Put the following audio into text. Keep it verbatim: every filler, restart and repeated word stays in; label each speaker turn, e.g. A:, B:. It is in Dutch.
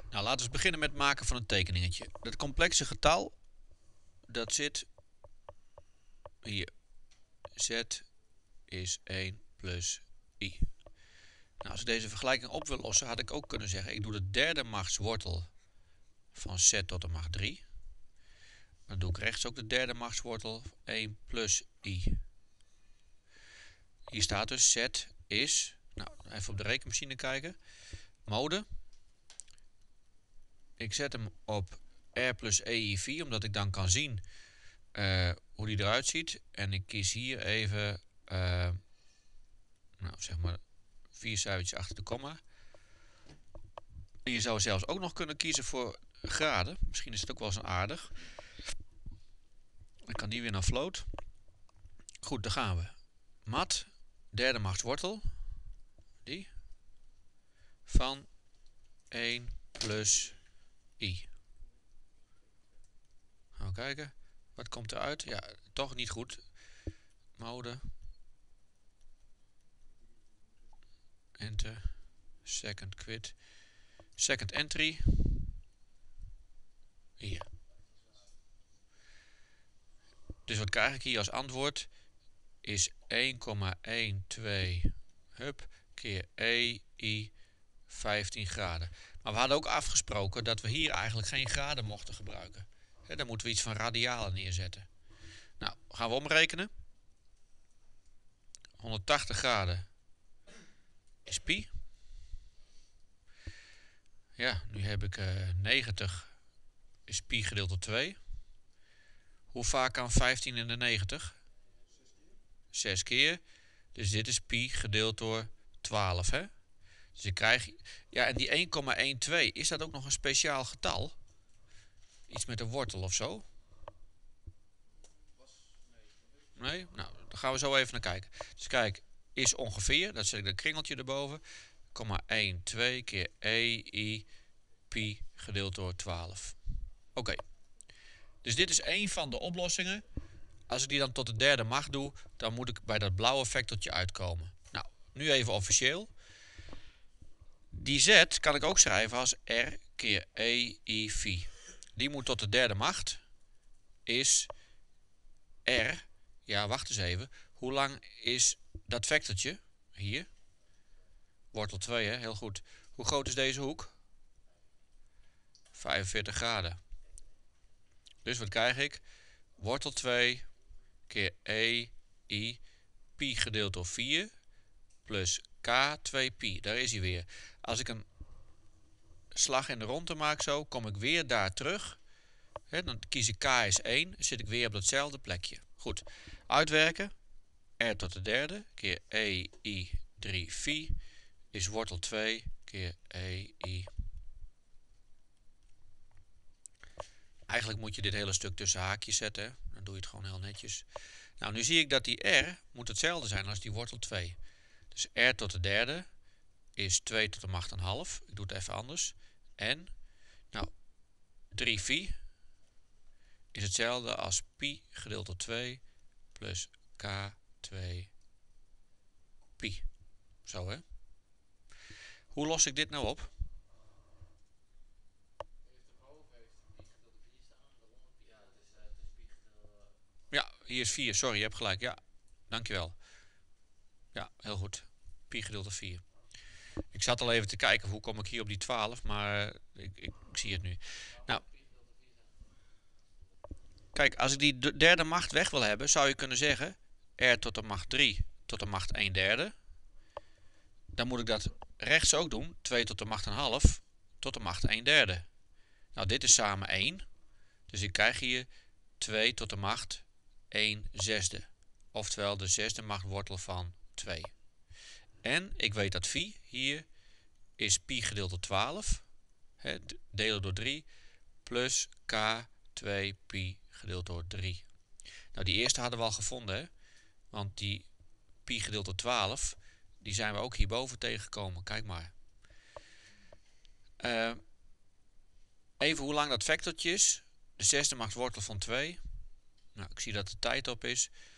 A: Nou, laten we eens beginnen met het maken van een tekeningetje. Dat complexe getal, dat zit hier. Z is één plus i. Nou, als ik deze vergelijking op wil lossen, had ik ook kunnen zeggen, ik doe de derde machtswortel van z tot de macht drie. Dan doe ik rechts ook de derde machtswortel, één plus i. Hier staat dus z is, nou even op de rekenmachine kijken, mode. Ik zet hem op r plus e i vier, omdat ik dan kan zien uh, hoe die eruit ziet. En ik kies hier even, uh, nou zeg maar, vier cijfertjes achter de komma. En je zou zelfs ook nog kunnen kiezen voor graden. Misschien is het ook wel eens een aardig. Dan kan die weer naar float. Goed, daar gaan we. Mat, derde machtswortel. Die. Van één plus i. Gaan we kijken. Wat komt eruit? Ja, toch niet goed. Mode. Enter. Second quit. Second entry. Hier. Dus wat krijg ik hier als antwoord? Is één komma twaalf hup, keer e i vijftien graden. Maar we hadden ook afgesproken dat we hier eigenlijk geen graden mochten gebruiken. He, dan moeten we iets van radialen neerzetten. Nou, gaan we omrekenen. honderdtachtig graden is pi. Ja, nu heb ik uh, negentig is pi gedeeld door twee. Hoe vaak kan vijftien in de negentig? zes keer. Dus dit is pi gedeeld door twaalf. Hè? Dus ik krijg... Ja, en die één komma twaalf, is dat ook nog een speciaal getal? Iets met een wortel of zo? Nee? Nou, daar gaan we zo even naar kijken. Dus kijk, is ongeveer, dat zet ik een kringeltje erboven, komma twaalf keer e i pi gedeeld door twaalf. Oké. Okay. Dus dit is één van de oplossingen. Als ik die dan tot de derde macht doe, dan moet ik bij dat blauwe vectortje uitkomen. Nou, nu even officieel. Die z kan ik ook schrijven als r keer e i phi. Die moet tot de derde macht. Is r. Ja, wacht eens even. Hoe lang is dat vectortje? Hier. Wortel twee, hè? Heel goed. Hoe groot is deze hoek? vijfenveertig graden. Dus wat krijg ik? Wortel twee keer e i pi gedeeld door vier plus k twee pi. Daar is hij weer. Als ik een slag in de ronde maak zo, kom ik weer daar terug. He, dan kies ik k is één, dan zit ik weer op datzelfde plekje. Goed. Uitwerken. R tot de derde keer e i drie phi is wortel twee keer e i. Eigenlijk moet je dit hele stuk tussen haakjes zetten. Hè? Dan doe je het gewoon heel netjes. Nou, nu zie ik dat die r moet hetzelfde zijn als die wortel twee. Dus r tot de derde is twee tot de macht een half. Ik doe het even anders. En, nou, drie phi is hetzelfde als pi gedeeld door twee plus k twee pi. Zo, hè. Hoe los ik dit nou op? Ja, hier is vier. Sorry, je hebt gelijk. Ja, dankjewel. Ja, heel goed. Pi gedeeld door vier. Ik zat al even te kijken hoe kom ik hier op die twaalf, maar ik, ik, ik zie het nu. Nou, kijk, als ik die derde macht weg wil hebben, zou je kunnen zeggen r tot de macht drie tot de macht een derde. Dan moet ik dat rechts ook doen. twee tot de macht een half tot de macht een derde. Nou, dit is samen één. Dus ik krijg hier twee tot de macht een zesde. Oftewel de zesde machtwortel van twee. En ik weet dat phi hier is pi gedeeld door twaalf. He, delen door drie. Plus k twee pi gedeeld door drie. Nou, die eerste hadden we al gevonden. Hè? Want die pi gedeeld door twaalf, die zijn we ook hierboven tegengekomen. Kijk maar. Uh, even hoe lang dat vectortje is. De zesde machtwortel van twee. Nou, ik zie dat de tijd op is.